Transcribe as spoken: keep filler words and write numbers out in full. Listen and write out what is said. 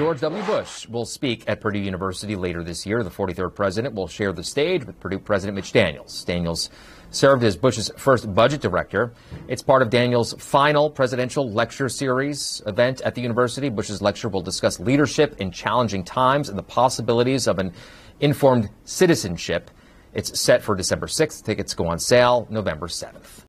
George W. Bush will speak at Purdue University later this year. The forty-third president will share the stage with Purdue President Mitch Daniels. Daniels served as Bush's first budget director. It's part of Daniels' final presidential lecture series event at the university. Bush's lecture will discuss leadership in challenging times and the possibilities of an informed citizenship. It's set for December sixth. Tickets go on sale November seventh.